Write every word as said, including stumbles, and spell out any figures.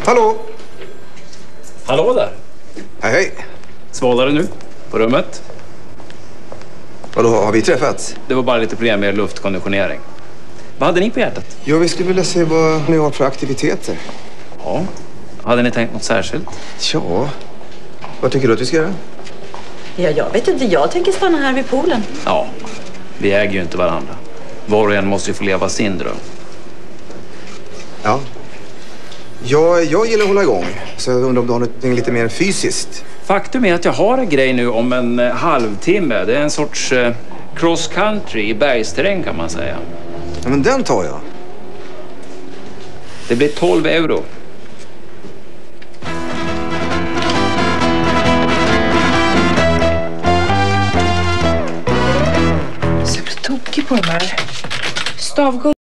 Hallå? Hallå där. Hej, hej. Svalare nu på rummet. Vadå, har vi träffats? Det var bara lite problem med luftkonditionering. Vad hade ni på hjärtat? Ja, vi skulle vilja se vad ni har för aktiviteter. Ja. Hade ni tänkt något särskilt? Ja. Vad tycker du att vi ska göra? Ja, jag vet inte. Jag tänker stanna här vid poolen. Ja. Vi äger ju inte varandra. Var och en måste ju få leva sin dröm. Ja. Jag, jag gillar att hålla igång. Så jag undrar om du har något lite mer fysiskt. Faktum är att jag har en grej nu om en eh, halvtimme. Det är en sorts eh, cross country i bergsterräng kan man säga. Ja, men den tar jag. Det blir tolv euro. Så jag blir tokig på de här stavgulv.